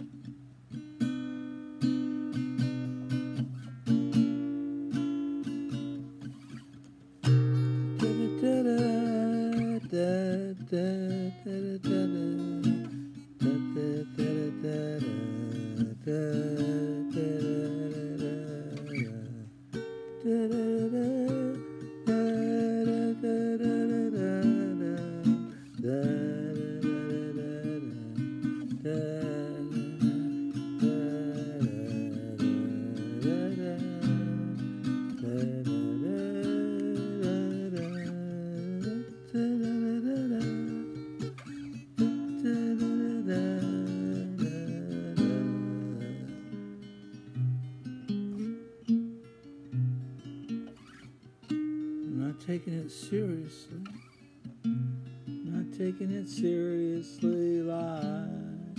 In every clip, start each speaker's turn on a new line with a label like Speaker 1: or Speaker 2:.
Speaker 1: Taking it seriously, not taking it seriously like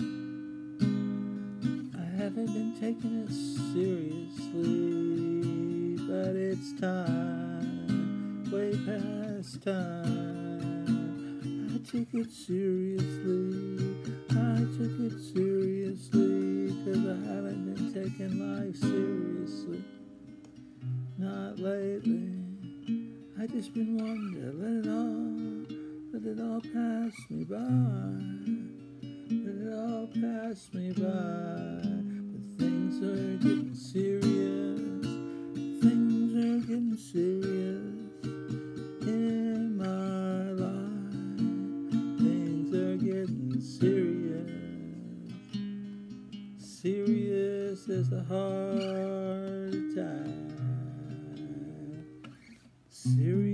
Speaker 1: I haven't been taking it seriously, but it's time, way past time. I took it seriously, I took it seriously, 'cause I haven't been taking life seriously, not lately. I just been wondering, let it all pass me by, let it all pass me by. But things are getting serious, things are getting serious in my life. Things are getting serious, serious as a heart attack. Serious